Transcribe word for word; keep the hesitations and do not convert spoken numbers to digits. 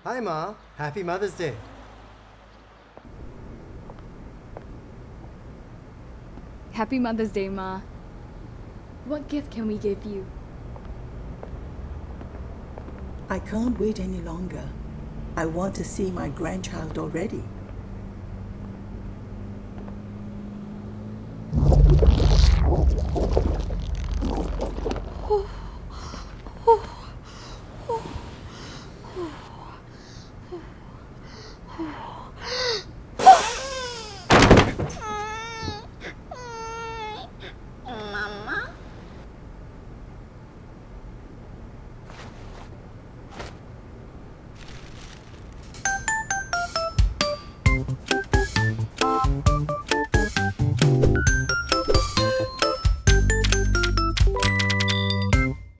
Hi, Ma. Happy Mother's Day. Happy Mother's Day, Ma. What gift can we give you? I can't wait any longer. I want to see my grandchild already.